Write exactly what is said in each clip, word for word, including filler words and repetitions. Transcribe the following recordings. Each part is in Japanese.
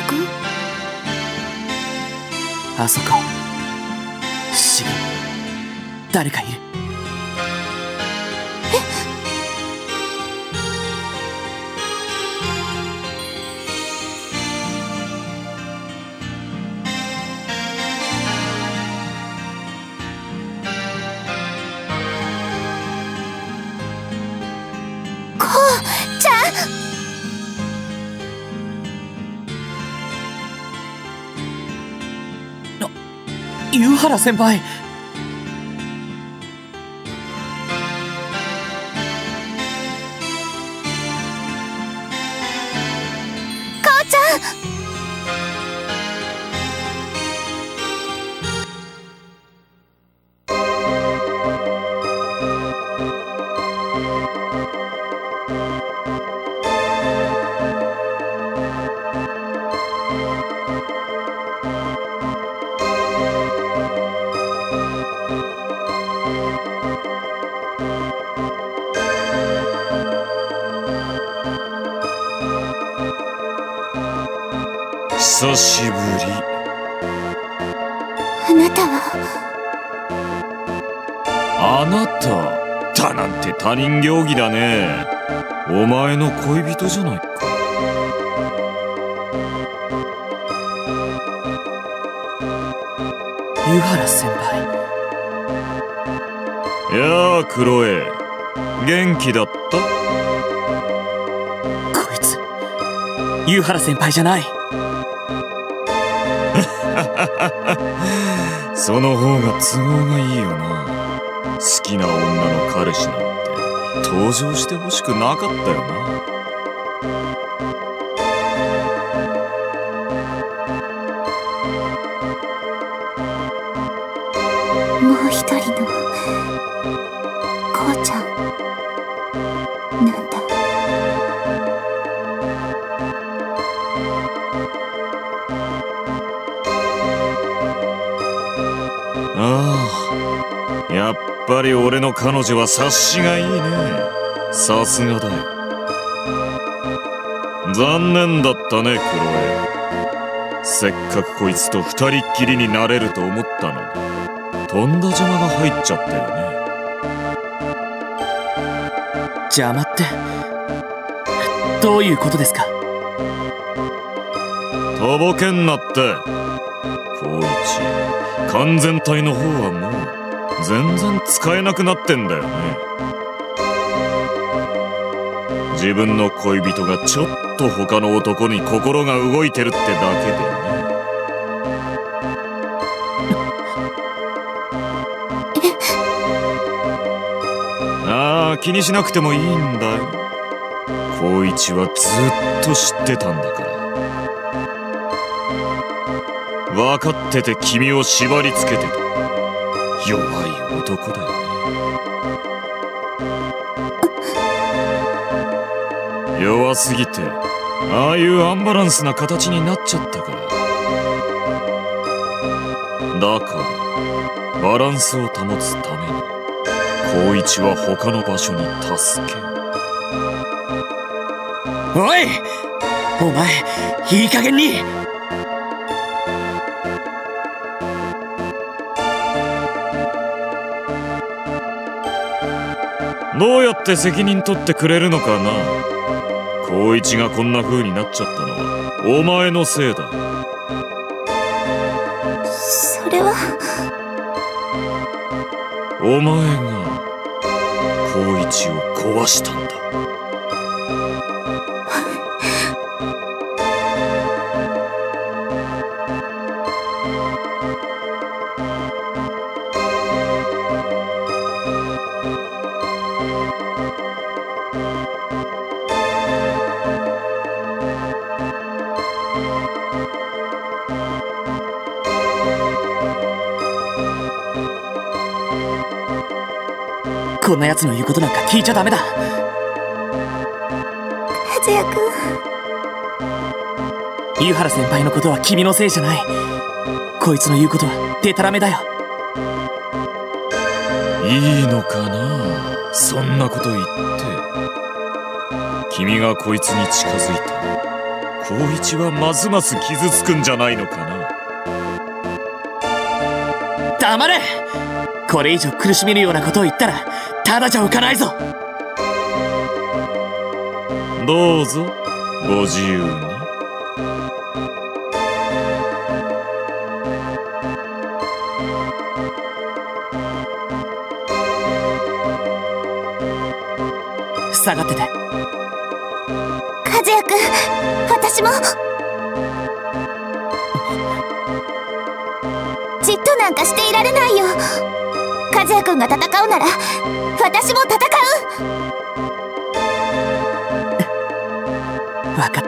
君？ あそこ、不思議、誰かいる。 こうちゃん。 湯原先輩。 母ちゃん。 久しぶり。 あなたは？ あなただなんて他人行儀だね。お前の恋人じゃないか。 湯原先輩。 やあクロエ、元気だった？ こいつ湯原先輩じゃない。 その方が都合がいいよな。好きな女の彼氏なんて登場してほしくなかったよな。 もう一人のこうちゃんなんだ。 ああ、やっぱり俺の彼女は察しがいいね。さすがだよ。残念だったねクロエ。せっかくこいつと二人っきりになれると思ったのに、とんだ邪魔が入っちゃったよね。 邪魔ってどういうことですか？ とぼけんなって。光一、完全体の方はもう全然使えなくなってんだよね。自分の恋人がちょっと他の男に心が動いてるってだけでね。ああ、気にしなくてもいいんだよ。光一はずっと知ってたんだから。分かってて君を縛り付けてた弱い男だよね。弱すぎてああいうアンバランスな形になっちゃったから。だからバランスを保つために光一は他の場所に助けを。 おい、お前いい加減に。 どうやって責任取ってくれるのかな。光一がこんな風になっちゃったのはお前のせいだ。 それは。 お前が光一を壊したんだ。 こんな奴の言うことなんか聞いちゃダメだ。 和也君。 湯原先輩のことは君のせいじゃない。こいつの言うことはデタラメだよ。 いいのかな、そんなこと言って。君がこいつに近づいた光一はますます傷つくんじゃないのかな。 黙れ。これ以上苦しめるようなことを言ったらただじゃ浮かないぞ。 どうぞご自由に。 下がってて。 和也くん、私もじっとなんかしていられないよ。和也くんが戦うなら私も戦う。 分かった。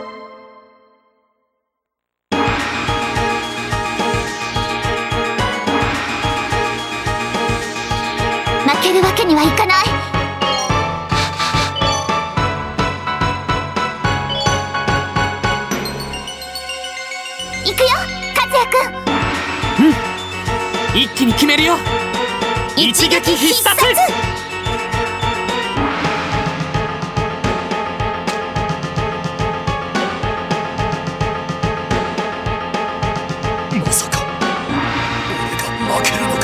負けるわけにはいかない。行くよ、和也くん。 うん、一気に決めるよ。一撃必殺。 まさか俺が負けるのか。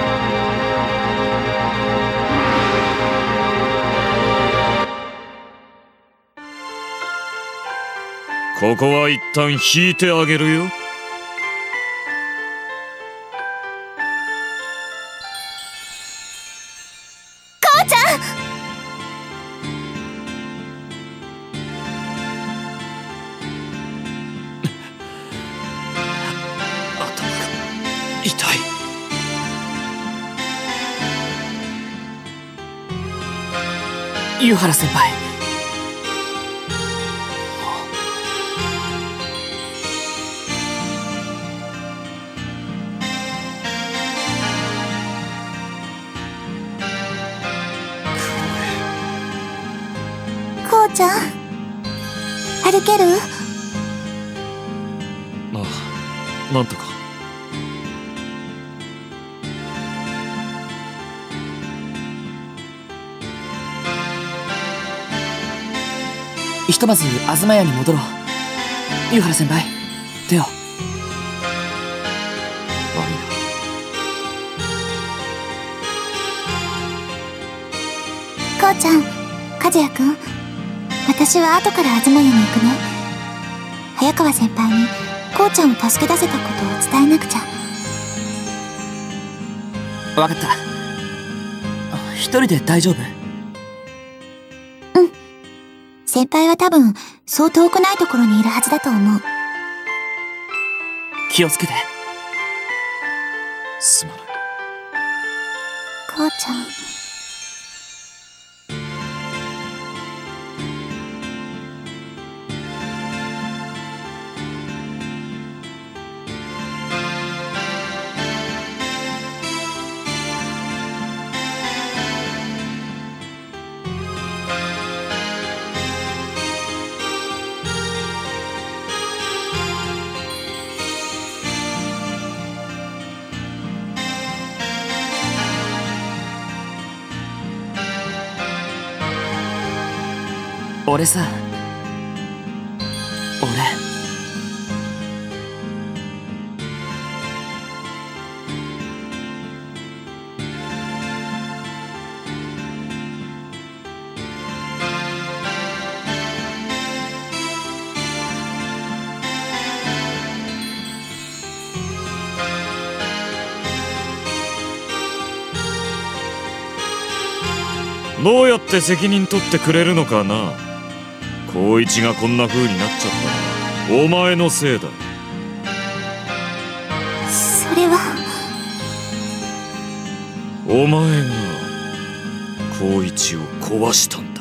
ここは一旦引いてあげるよ。 母ちゃん。 頭が痛い。 湯原先輩。 こうちゃん、歩ける？ ああ、なんとか。 ひとまず東屋に戻ろう。湯原先輩、手を。悪いな。 こうちゃん、和也くん、私は後から東屋に行くね。早川先輩にこうちゃんを助け出せたことを伝えなくちゃ。 分かった。一人で大丈夫？ うん。先輩は多分そう遠くないところにいるはずだと思う。 気をつけて。 すまない。 こうちゃん。 俺さ、俺どうやって責任取ってくれるのかな。光一がこんな風になっちゃったのはお前のせいだ。 それはお前が光一を壊したんだ。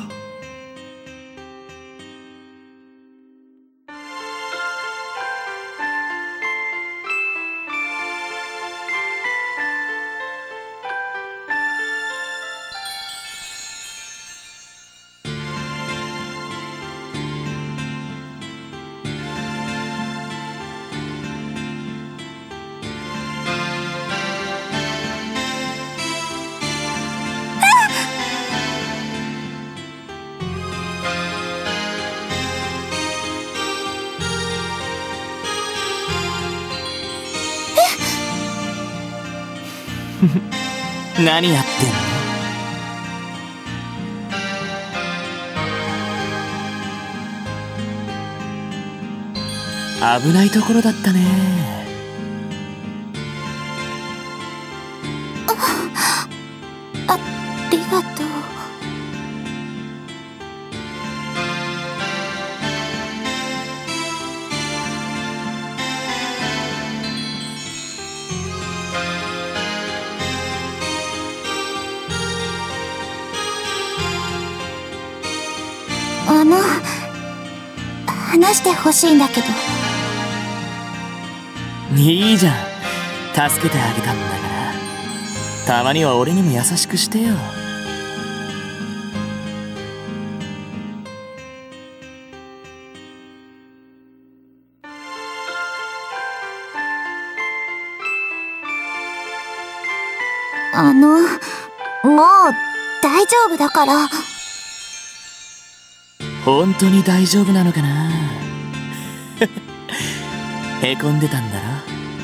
何やってんの？危ないところだったね。 あ、ありがとう。あの、話してほしいんだけど。 いいじゃん、助けてあげたんだから、たまには俺にも優しくしてよ。 あの、もう大丈夫だから。 本当に大丈夫なのかな。へこんでたんだろ。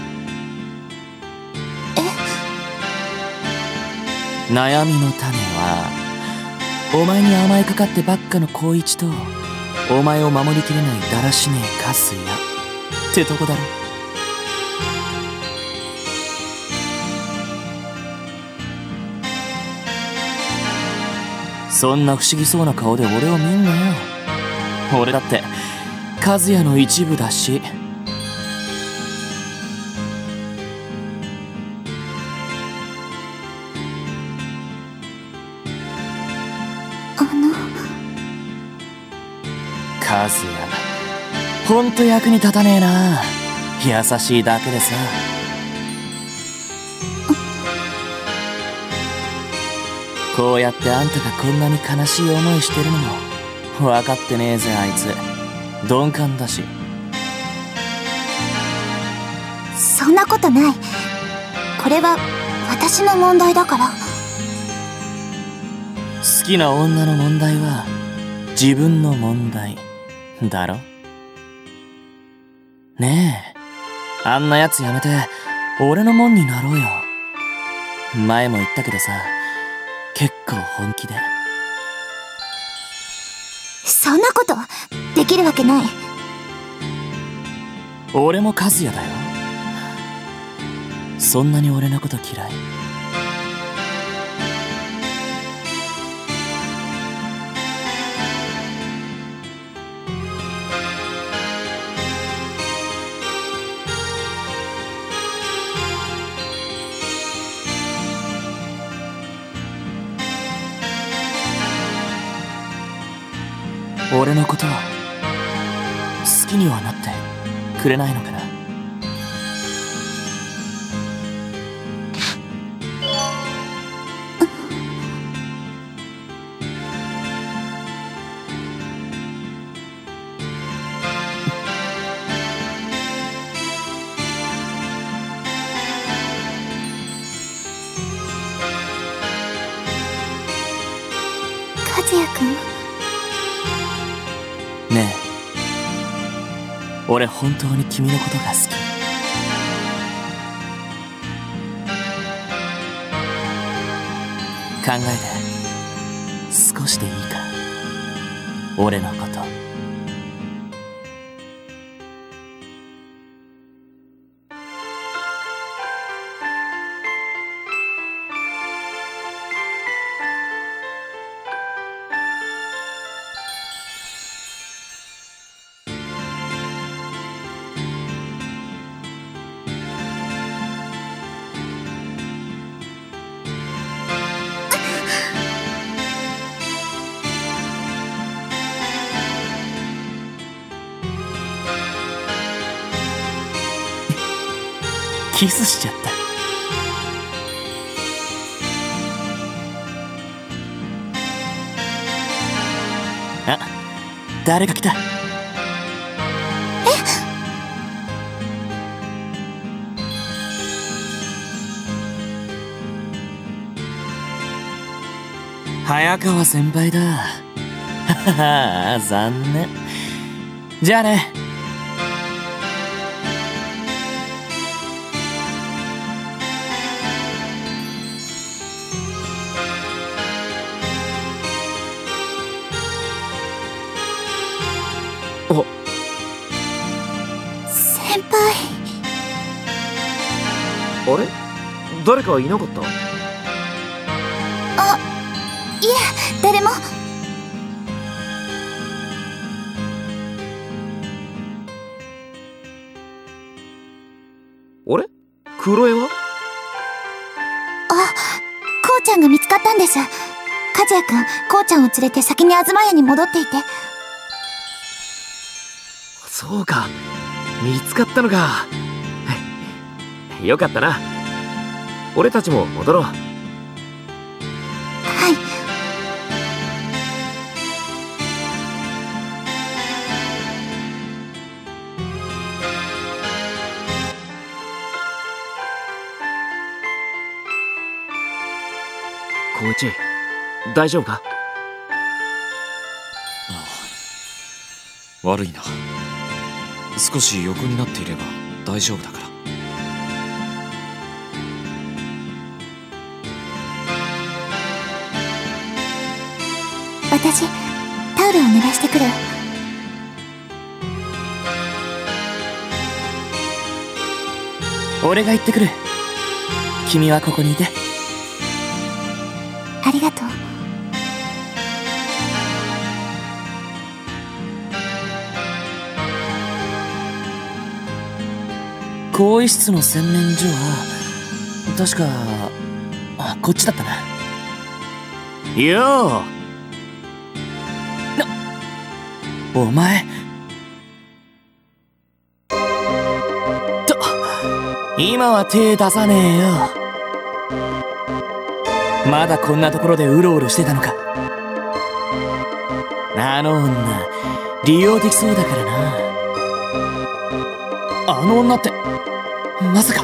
え？ 悩みの種はお前に甘えかかってばっかの光一と、お前を守りきれないだらしねえカスヤってとこだろ。そんな不思議そうな顔で俺を見んなよ。俺だって和也の一部だし。 あの和也、ほんと役に立たねえな。優しいだけでさ。こうやってあんたがこんなに悲しい思いしてるのも分かってねえぜ。あいつ鈍感だし。 そんなことない。これは私の問題だから。 好きな女の問題は自分の問題だろ。ねえ、あんなやつやめて俺のもんになろうよ。前も言ったけどさ、結構本気で。 そんなことできるわけない。 俺も和也だよ。そんなに俺のこと嫌い？俺のことは好きにはなってくれないのかな。 和也くん？ ねえ、俺本当に君のことが好き。考えて少しでいいから、俺のこと。キスしちゃった。あ、誰か来た。早川先輩だ。ははは、残念。じゃあね。 あ、 先輩。 あれ、誰かいなかった？ あ、いえ、誰も。 あれ、クロエは？ あ、こうちゃんが見つかったんです。和也くん、こうちゃんを連れて先に東屋に戻っていて。 そうか、見つかったのか。よかったな。俺たちも戻ろう。 はい。 光一、大丈夫か？ ああ、悪いな。少し横になっていれば大丈夫だから。 私、タオルを濡らしてくる。 俺が行ってくる。君はここにいて。 ありがとう。 更衣室の洗面所は確かあこっちだったな。よう、お前と今は手出さねえよ。まだこんなところでうろうろしてたのか。あの女利用できそうだからな。あの女ってまさか。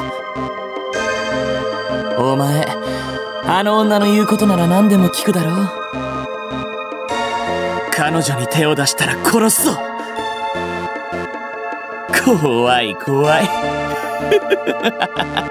お前あの女の言うことなら何でも聞くだろ。彼女に手を出したら殺すぞ。怖い怖い